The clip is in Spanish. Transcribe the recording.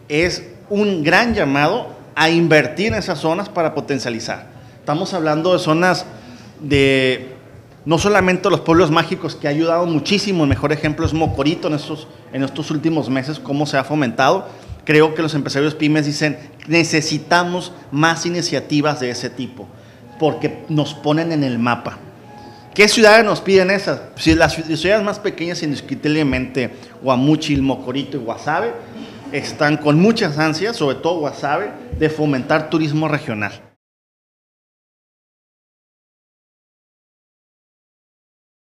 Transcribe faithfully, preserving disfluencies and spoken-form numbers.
es un gran llamado a invertir en esas zonas para potencializar. Estamos hablando de zonas de no solamente los pueblos mágicos, que ha ayudado muchísimo. El mejor ejemplo es Mocorito en estos, en estos últimos meses, cómo se ha fomentado. Creo que los empresarios pymes dicen, necesitamos más iniciativas de ese tipo, porque nos ponen en el mapa. ¿Qué ciudades nos piden esas? Si las ciudades más pequeñas, indiscutiblemente Guamúchil, Mocorito y Guasave, están con muchas ansias, sobre todo Guasave, de fomentar turismo regional.